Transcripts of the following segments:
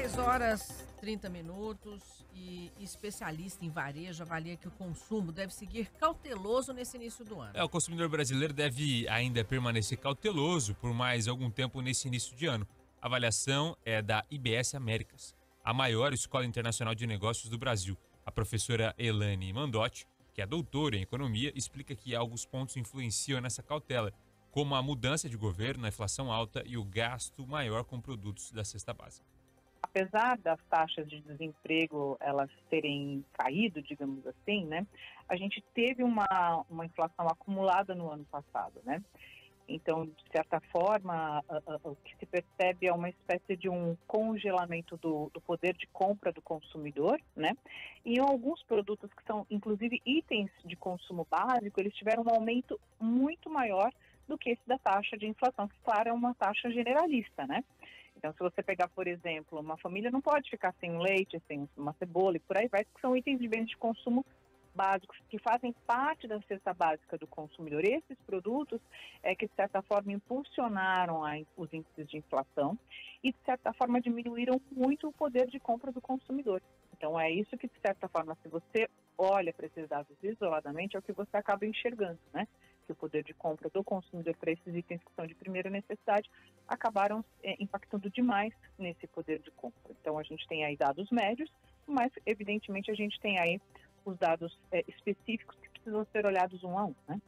6h30 e especialista em varejo avalia que o consumo deve seguir cauteloso nesse início do ano. O consumidor brasileiro deve ainda permanecer cauteloso por mais algum tempo nesse início de ano. A avaliação é da IBS Américas, a maior escola internacional de negócios do Brasil. A professora Elane Mandotti, que é doutora em economia, explica que alguns pontos influenciam nessa cautela, como a mudança de governo, a inflação alta e o gasto maior com produtos da cesta básica. Apesar das taxas de desemprego elas terem caído, digamos assim, né, a gente teve uma inflação acumulada no ano passado, né? Então, de certa forma, o que se percebe é uma espécie de um congelamento do poder de compra do consumidor, né? E alguns produtos que são, inclusive, itens de consumo básico, eles tiveram um aumento muito maior do que esse da taxa de inflação, que, claro, é uma taxa generalista, né? Então, se você pegar, por exemplo, uma família não pode ficar sem um leite, sem uma cebola e por aí vai, que são itens de bens de consumo básicos que fazem parte da cesta básica do consumidor. Esses produtos que, de certa forma, impulsionaram os índices de inflação e, de certa forma, diminuíram muito o poder de compra do consumidor. Então, é isso que, de certa forma, se você olha para esses dados isoladamente, é o que você acaba enxergando, né? Que o poder de compra do consumidor para esses itens que são de primeira necessidade acabaram impactando demais nesse poder de compra. Então, a gente tem aí dados médios, mas, evidentemente, a gente tem aí os dados específicos que precisam ser olhados um a um, né?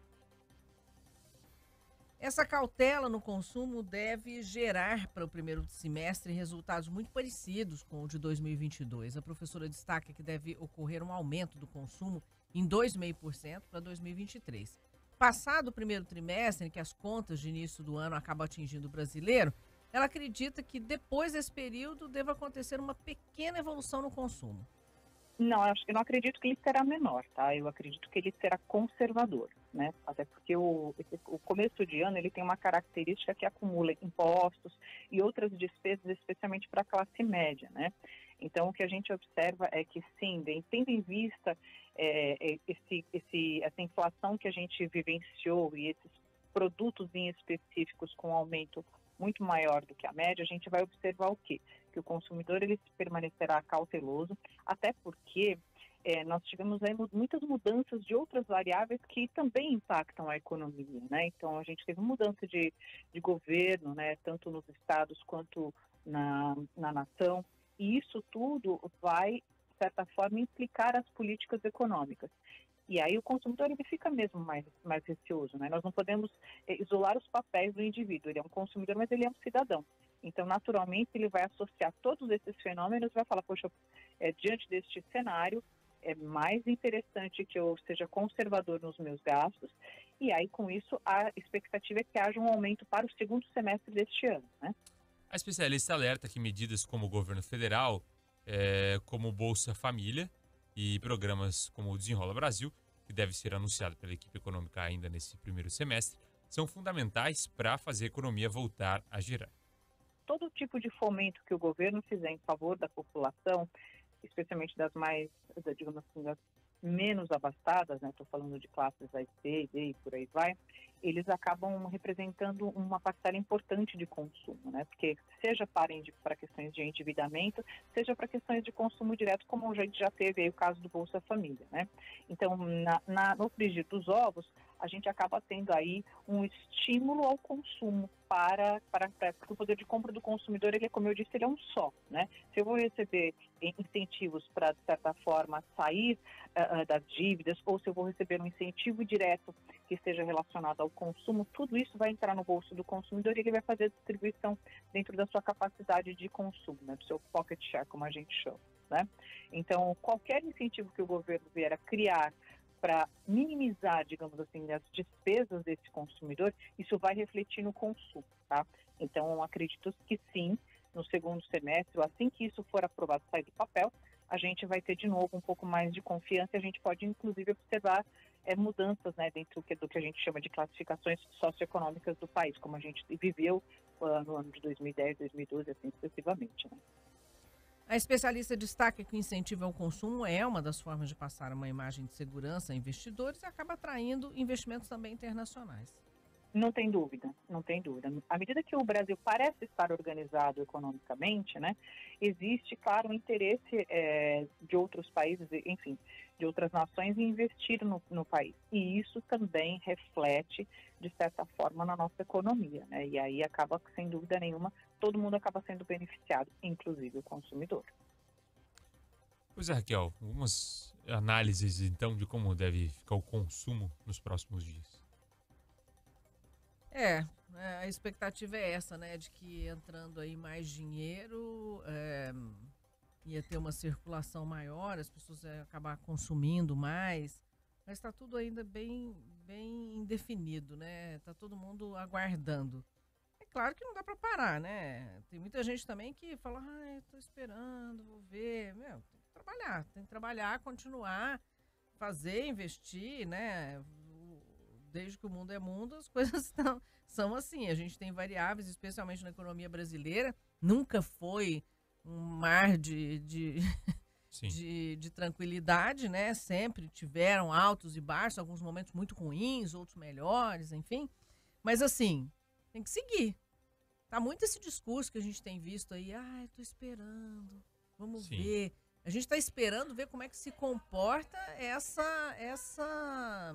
Essa cautela no consumo deve gerar para o primeiro semestre resultados muito parecidos com o de 2022. A professora destaca que deve ocorrer um aumento do consumo em 2,5% para 2023. Passado o primeiro trimestre, em que as contas de início do ano acabam atingindo o brasileiro, ela acredita que depois desse período deva acontecer uma pequena evolução no consumo. Não, eu não acredito que ele será menor, tá? Eu acredito que ele será conservador, né? Até porque o começo de ano ele tem uma característica que acumula impostos e outras despesas, especialmente para a classe média, né? Então, o que a gente observa é que, sim, tendo em vista essa inflação que a gente vivenciou e esses produtos em específicos com aumento muito maior do que a média, a gente vai observar o quê? Que o consumidor ele permanecerá cauteloso, até porque nós tivemos aí muitas mudanças de outras variáveis que também impactam a economia, né? Então, a gente teve mudança de governo, né? Tanto nos estados quanto na nação, e isso tudo vai, de certa forma, implicar as políticas econômicas. E aí o consumidor ele fica mesmo mais receoso, né? Nós não podemos isolar os papéis do indivíduo. Ele é um consumidor, mas ele é um cidadão. Então, naturalmente, ele vai associar todos esses fenômenos e vai falar, poxa, diante deste cenário, é mais interessante que eu seja conservador nos meus gastos. E aí, com isso, a expectativa é que haja um aumento para o segundo semestre deste ano, né? A especialista alerta que medidas como o governo federal, como o Bolsa Família e programas como o Desenrola Brasil, que deve ser anunciado pela equipe econômica ainda nesse primeiro semestre, são fundamentais para fazer a economia voltar a girar. Todo tipo de fomento que o governo fizer em favor da população, especialmente das mais, digamos assim, das menos abastadas, né? Estou falando de classes A, C, D e por aí vai, eles acabam representando uma parcela importante de consumo, né? Porque seja para questões de endividamento, seja para questões de consumo direto, como a gente já teve aí o caso do Bolsa Família, né? Então, no frigir dos ovos, a gente acaba tendo aí um estímulo ao consumo porque o poder de compra do consumidor, ele, como eu disse, ele é um só, né? Se eu vou receber incentivos para, de certa forma, sair das dívidas, ou se eu vou receber um incentivo direto que esteja relacionado ao consumo, tudo isso vai entrar no bolso do consumidor e ele vai fazer a distribuição dentro da sua capacidade de consumo, né? Do seu pocket share, como a gente chama, né? Então, qualquer incentivo que o governo vier a criar para minimizar, digamos assim, as despesas desse consumidor, isso vai refletir no consumo, tá? Então, acredito que sim, no segundo semestre, assim que isso for aprovado, sair do papel, a gente vai ter de novo um pouco mais de confiança e a gente pode, inclusive, observar mudanças, né, dentro do que a gente chama de classificações socioeconômicas do país, como a gente viveu no ano de 2010, 2012, assim sucessivamente, né? A especialista destaca que o incentivo ao consumo é uma das formas de passar uma imagem de segurança a investidores e acaba atraindo investimentos também internacionais. Não tem dúvida, não tem dúvida. À medida que o Brasil parece estar organizado economicamente, né, existe, claro, um interesse de outros países, enfim, de outras nações em investir no país. E isso também reflete, de certa forma, na nossa economia, né? E aí acaba, sem dúvida nenhuma, todo mundo acaba sendo beneficiado, inclusive o consumidor. Pois é, Raquel, algumas análises então de como deve ficar o consumo nos próximos dias. A expectativa é essa, né? De que entrando aí mais dinheiro, ia ter uma circulação maior, as pessoas iam acabar consumindo mais. Mas está tudo ainda bem indefinido, né? Está todo mundo aguardando. É claro que não dá para parar, né? Tem muita gente também que fala, estou esperando, vou ver. Meu, tem que trabalhar, continuar, fazer, investir, né? Desde que o mundo é mundo, as coisas são assim. A gente tem variáveis, especialmente na economia brasileira. Nunca foi um mar de tranquilidade, né? Sempre tiveram altos e baixos, alguns momentos muito ruins, outros melhores, enfim. Mas assim, tem que seguir. Tá muito esse discurso que a gente tem visto aí. Tô esperando, vamos ver. A gente tá esperando ver como é que se comporta essa...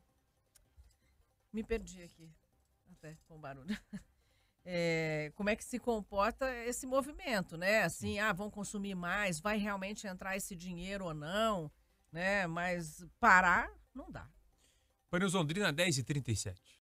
Me perdi aqui, até com o barulho. Como é que se comporta esse movimento, né? Assim, vão consumir mais, vai realmente entrar esse dinheiro ou não, né? Mas parar, não dá. Pane Londrina, 10h37.